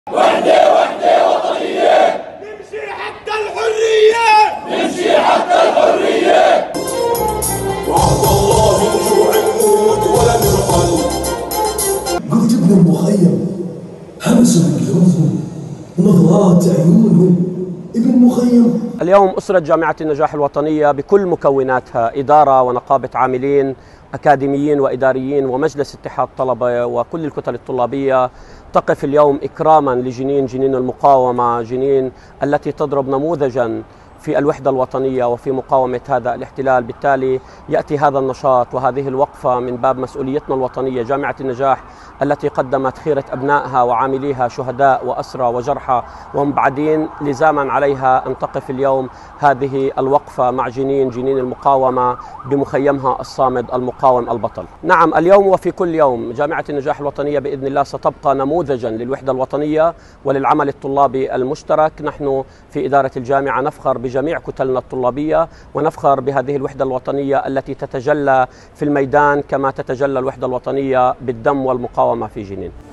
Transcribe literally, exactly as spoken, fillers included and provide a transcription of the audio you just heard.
وحدة وحدة وطنية، نمشي حتى الحرية، نمشي حتى الحرية. وعد الله الجوع نموت ولا نرحل. قلت ابن المخيم همسوا بجيوبهم ونظرات عيونهم. ابن مخيم. اليوم أسرة جامعة النجاح الوطنية بكل مكوناتها، إدارة ونقابة عاملين، أكاديميين وإداريين ومجلس اتحاد طلبة وكل الكتل الطلابية، تقف اليوم إكراما لجنين جنين المقاومة، جنين التي تضرب نموذجا في الوحدة الوطنية وفي مقاومة هذا الاحتلال. بالتالي يأتي هذا النشاط وهذه الوقفة من باب مسؤوليتنا الوطنية. جامعة النجاح التي قدمت خيرة أبنائها وعامليها شهداء وأسرى وجرحى ومبعدين، لزاما عليها أن تقف اليوم هذه الوقفة مع جنين جنين المقاومة بمخيمها الصامد المقاوم البطل. نعم، اليوم وفي كل يوم جامعة النجاح الوطنية بإذن الله ستبقى نموذجا للوحدة الوطنية وللعمل الطلابي المشترك. نحن في إدارة الجامعة نفخر بجميع كتلنا الطلابية ونفخر بهذه الوحدة الوطنية التي تتجلى في الميدان كما تتجلى الوحدة الوطنية بالدم والمقاومة في جنين.